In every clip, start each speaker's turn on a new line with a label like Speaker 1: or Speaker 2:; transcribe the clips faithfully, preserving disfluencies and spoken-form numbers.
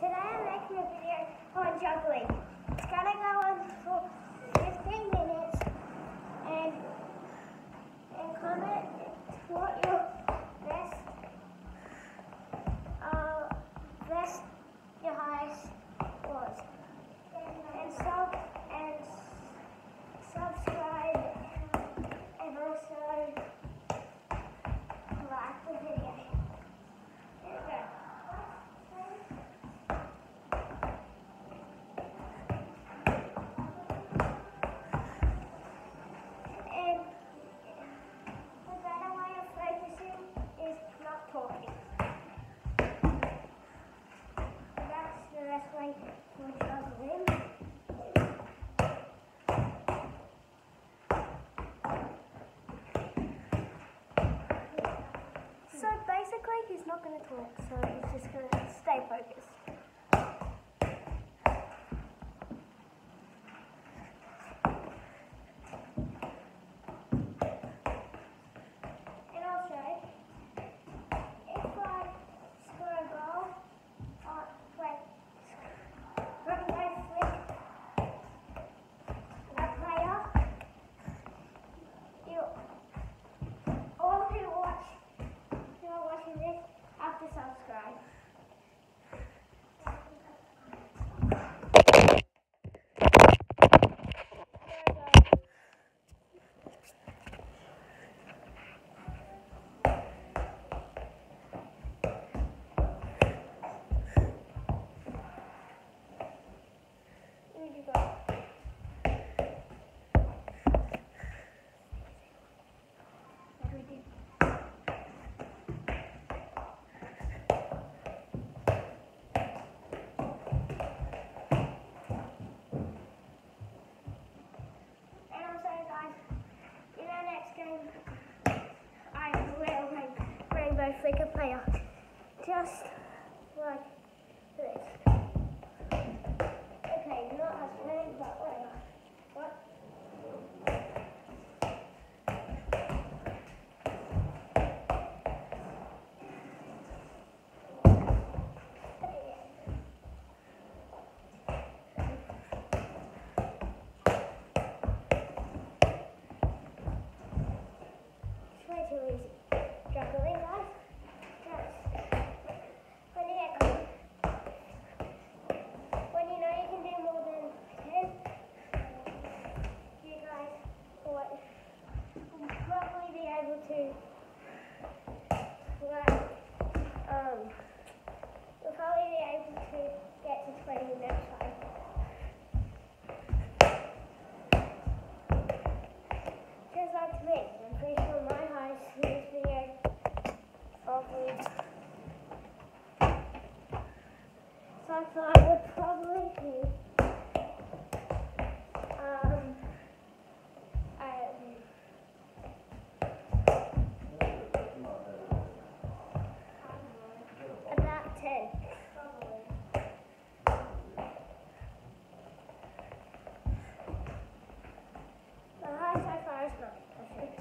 Speaker 1: Today I'm making a video on juggling. It's gonna go on for fifteen minutes, and and comment what your best, uh, best, your highest was, and sub and subscribe, and also like the video. There we go. Talking. That's the best way to juggle him. So basically he's not going to talk, so he's just going to stay focused. Subscribe. Here you go. What do we do? I will make Rainbow Flicker player just like this. Okay, not as big, but whatever. What? Way too easy. Juggling, guys. Just when you get good, when you know you can do more than ten, you guys will probably be able to. Well, um, you'll probably be able to get to twenty next time. Just like me. I'm pretty sure my highest in this video probably so far would probably be um um about ten. Probably. The highest so far is nine, I think.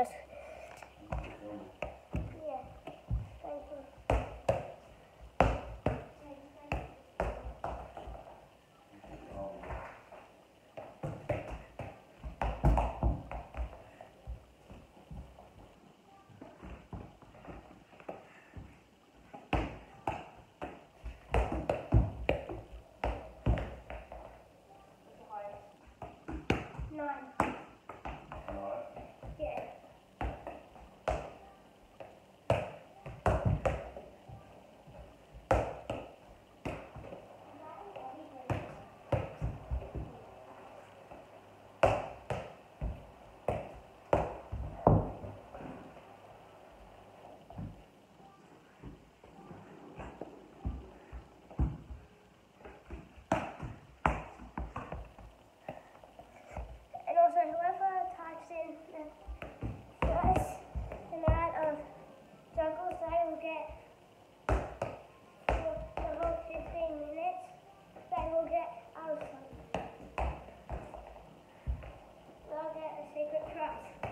Speaker 1: guys. Yeah. Thank you. Nine. Yeah. And also, whoever types in the first amount of juggles, they will get for the whole fifteen minutes. They will get Alison. They'll get a secret prize.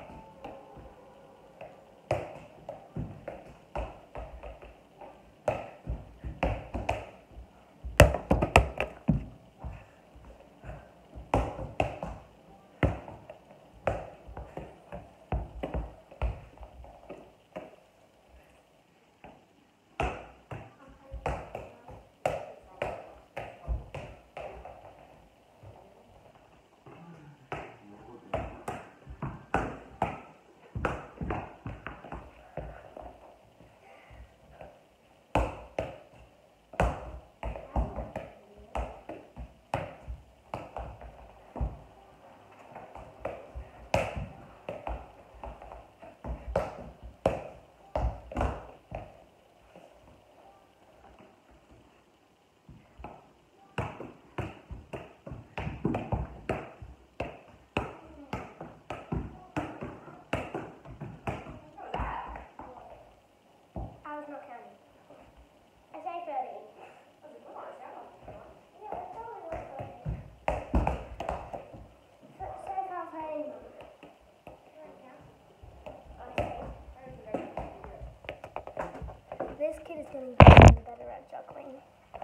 Speaker 1: I was not counting. I say thirty. Yeah, it probably was thirty. So, so far, thirty. This kid is getting better and better at juggling.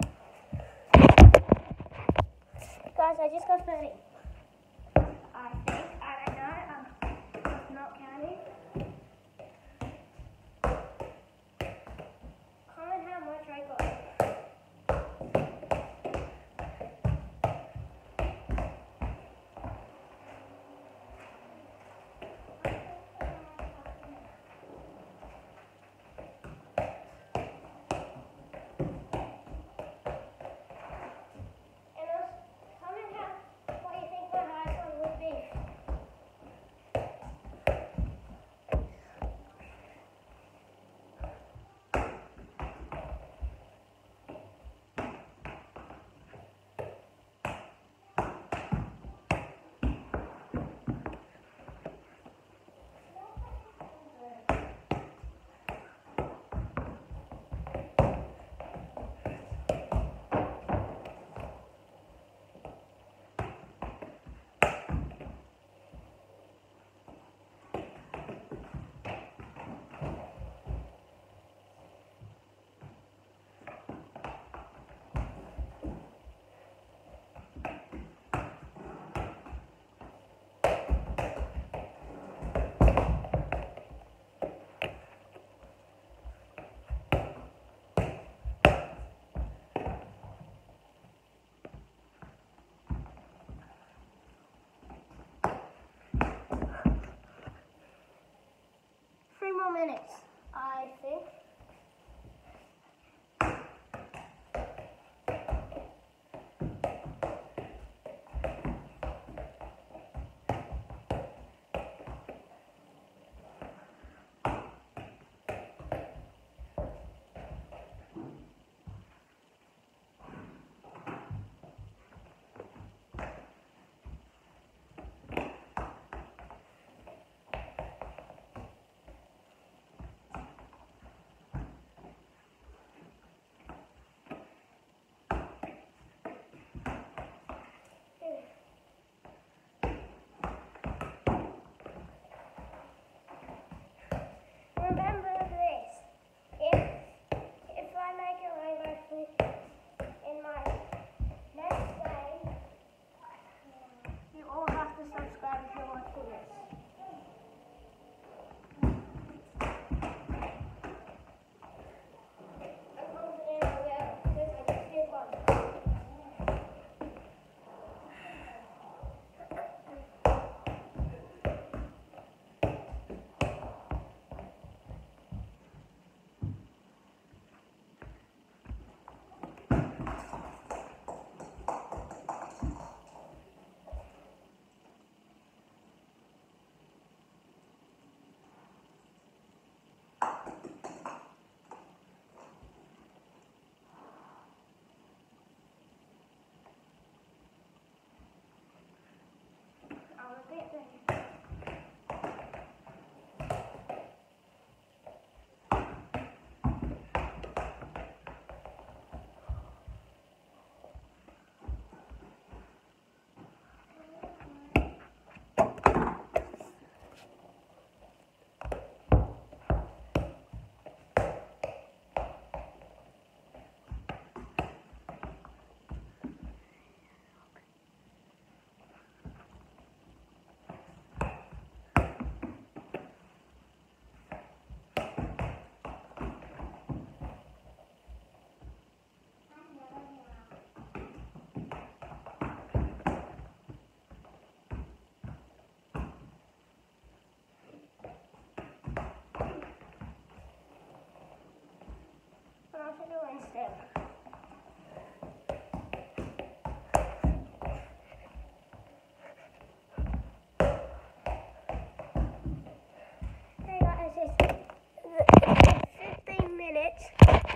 Speaker 1: Guys, I just got thirty. I think. I don't know. I'm, I'm not counting. Comment how much I got. And also, comment how, what you think my highest one would be. Three more minutes, I think.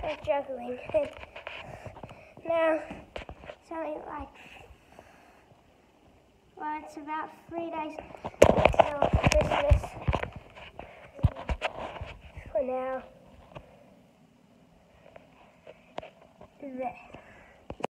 Speaker 1: of juggling. And now it's only like, well, it's about three days till Christmas. For now. There.